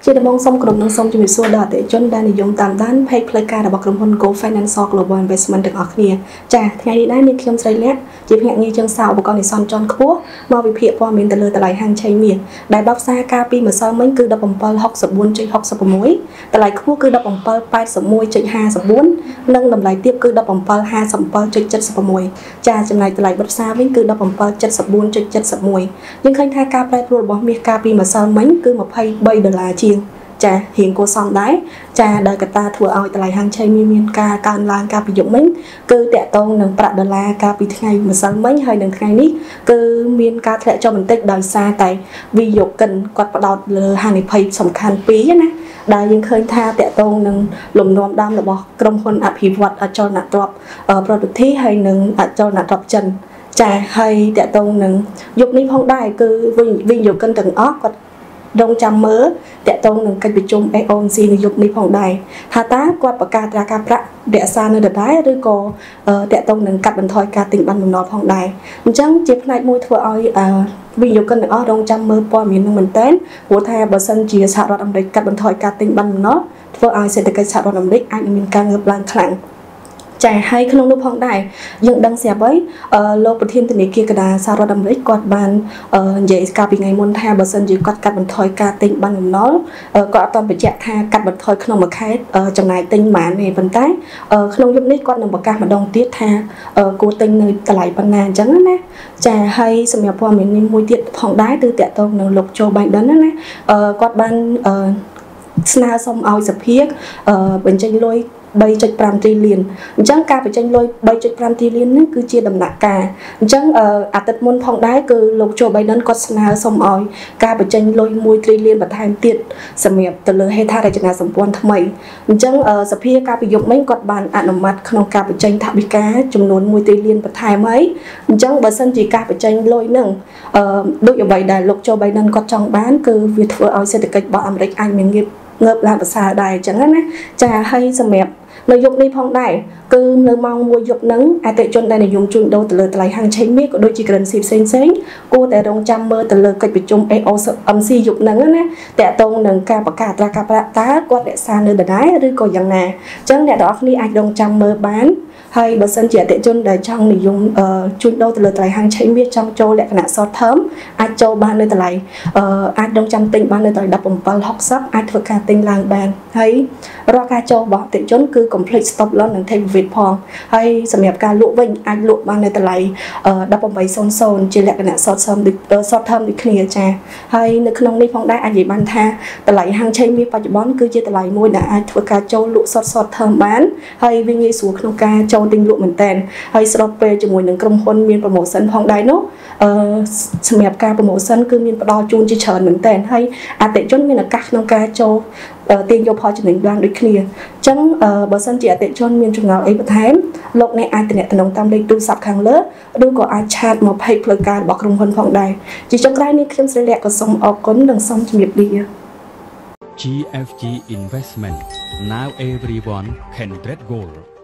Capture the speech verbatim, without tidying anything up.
ជាដំបងសុំក្រុមនឹងសុំជំរាបសួរដល់អតិថិជនដែលនិយមតាមដាន page ផ្លូវការរបស់ក្រុមហ៊ុន Go Financial Global Investment ទាំងអស់គ្នាចាថ្ងៃនេះដែរនាងខ្ញុំស្រីលក្ខជាភ្នាក់ងារជើងសារឧបករណ៍និស្សិតជាន់ខ្ពស់មកវិភាគព័ត៌មានទៅលើតម្លៃហាងឆេងមាសដែលបើកផ្សាយការពីម្សិលមិញគឺ ដប់ប្រាំពីរហុកសិបបួន ហុកសិប៦ តម្លៃខ្ពស់គឺ ដប់ប្រាំពីរប៉ែតសិបមួយ ហាសិបបួន និងតម្លៃទាបគឺ ដប់ប្រាំពីរហាសិបbảy ចិតសិប៦ ចាចំណែកតម្លៃបិទផ្សារវិញគឺ ដប់ប្រាំពីរចិតសិបបួន ចិតសិបមួយ យើងឃើញថាការប្រែប្រួលរបស់មាសការពីម្សិលមិញគឺ ម្ភៃបីដុល្លារជាងចារៀងគួរសមដែរចាដែលកត្តាធ្វើឲ្យតម្លៃហាងឆេងមាសមានការកើនឡើងការពីយប់មិញគឺតាក់ទងនឹងប្រាក់ដុល្លារកាលពីថ្ងៃម្សិលមិញហើយនឹងថ្ងៃនេះគឺមានការធ្លាក់ចុះបន្តិចដោយសារតែវិនិយោគិនគាត់ផ្ដោតលើហានិភ័យសំខាន់ពីរណាដែលយើងឃើញថាតាក់ទងនឹងលំនាំដើមរបស់ក្រុមហ៊ុនអភិវឌ្ឍអចលនទ្រព្យប្រតិធីហើយនឹងអចលនទ្រព្យចិនចាហើយតាក់ទងនឹងយុគនេះផងដែរគឺវិនិយោគិនទាំងអស់គាត់ដងចាំមើលតាក់ទងនឹងកិច្ចប្រជុំ เอ โอ เอ็ม ซี នៅយុគនេះផងដែរថាតើគាត់បង្កើតរាការប្រាក់រក្សានៅដដែលឬក៏តាក់ទងនឹងកាត់បន្ថយការទិញបានបំណុលផងដែរអញ្ចឹងជាផ្នែកមួយធ្វើឲ្យវិនិយោគិនទាំងអស់រងចាំមើលព័ត៌មាននឹងមែនតើព្រោះថាបើសិនជាសហរដ្ឋអាមេរិកកាត់បន្ថយការទិញបានបំណុលធ្វើឲ្យសេដ្ឋកិច្ចសហរដ្ឋអាមេរិកអាចមានការងើបឡើងខ្លាំងចាហើយក្នុងនោះផងដែរយើងដឹងស្រាប់ហើយលោកប្រធានធនាគារកណ្ដាលសហរដ្ឋអាមេរិកគាត់បាននិយាយកាលពីថ្ងៃមុនថាបើសិនជាគាត់កាត់បន្ថយការទិញបានបំណុលគាត់អត់ទាន់បញ្ជាក់ថាកាត់បន្ថយក្នុងមួយខែចំណាយទិញប៉ុន្មានទេប៉ុន្តែក្នុងយុគនេះគាត់នឹងប្រកាសម្ដងទៀតថាគួរទិញនៅតម្លៃប៉ុណ្ណាអញ្ចឹងណាចាហើយសម្រាប់ព័ត៌មាននេះមួយទៀតផងដែរគឺតាក់ទងនឹងលោកโจ Biden ណាគាត់បានស្នើសុំឲ្យសភាបញ្ចេញលុយបីចុចប្រាំ trillion អញ្ចឹងការបញ្ចេញលុយបីចុចប្រាំ trillion នេះគឺជាដំណាក់កាលអញ្ចឹងអាទិត្យមុនផងដែរគឺលោកโจ Biden គាត់ស្នើសុំឲ្យការបញ្ចេញលុយមួយ trillion បន្ថែមទៀតសម្រាប់ទៅលើហេដ្ឋារចនាសម្ព័ន្ធថ្មីអញ្ចឹងសភាការពីយប់មិញគាត់បានអនុម័តក្នុងការបញ្ចេញថវិកាចំនួនមួយ trillion បន្ថែមហើយអញ្ចឹងបើសិនជាការបញ្ចេញលុយនឹងដូចអ្វីដែលលោកโจ Biden គាត់ចង់បានគឺវាធ្វើឲ្យសេដ្ឋកិច្ចរបស់អាមេរិកអាចមានងើបងើបឡើងប្រសើរដែរអញ្ចឹងណាចាហើយសម្រាប់នៅយុគនេះផងដែរគឺនៅម៉ោងមួយយប់ហ្នឹងអតិថិជនដែលនិយមជួញដូរទៅលើតម្លៃហាងឆេងមាសក៏ដូចជា currency ផ្សេងផ្សេងគួរតែរងចាំមើលទៅលើកិច្ចប្រជុំ เอ โอ เอ็ม ซี យុគហ្នឹងណាតាក់ទងនឹងការបង្កើតរាការប្រាក់តើគាត់រក្សានៅដដែលឬក៏យ៉ាងណាអញ្ចឹងអ្នកទាំងអស់គ្នាអាចរងចាំមើលបានហើយបើសិនជាអតិថិជនដែលចង់និយមជួញដូរទៅលើតម្លៃហាងឆេងមាសចង់ចូលលក្ខណៈ short term អាចចូលបាននៅតម្លៃអាចរងចាំទិញបាននៅតម្លៃដប់ប្រាំពីរហុកសិបអាចធ្វើការទិញឡើងបានហើយរាល់ការចូលរបស់អតិថិជនគឺ complete stop loss និង take profit ផងហើយសម្រាប់ការលក់វិញអាចលក់បាននៅតម្លៃដប់ប្រាំបីសុទ្ធ ជាលក្ខណៈ short term short term ដូចគ្នាចាហើយនៅក្នុងនេះផងដែរអាចនិយាយបានថាតម្លៃហាងឆេងមាសបច្ចុប្បន្នគឺជាតម្លៃមួយដែលអាចធ្វើការចូលលក់ short short term បានហើយវាងាយស្រួលក្នុងការចូលទិញលក់មែនតើហើយស្របពេលជាមួយនឹងក្រុមហ៊ុនមាន promotion ផងដែរនោះអឺសម្រាប់ការ promotion គឺមានផ្ដល់ជូនជាច្រើនមែនតើហើយអតិថិជនមានឱកាសក្នុងការចូលទាញយកផលចំណេញបានដូចគ្នាអញ្ចឹងបើសិនជាអតិថិជនមានចម្ងល់អីបន្ថែមលោកអ្នកអាចទំនាក់ទំនងតាមលេខទូរស័ព្ទខាងលើឬក៏អាចឆាតមក page ផ្លូវការរបស់ក្រុមហ៊ុនផងដែរជាចុងក្រោយនេះខ្ញុំស្រីលក្ខក៏សូមអរគុណនិងសូមជម្រាបលាជី เอฟ จี Investment Now everyone can trade gold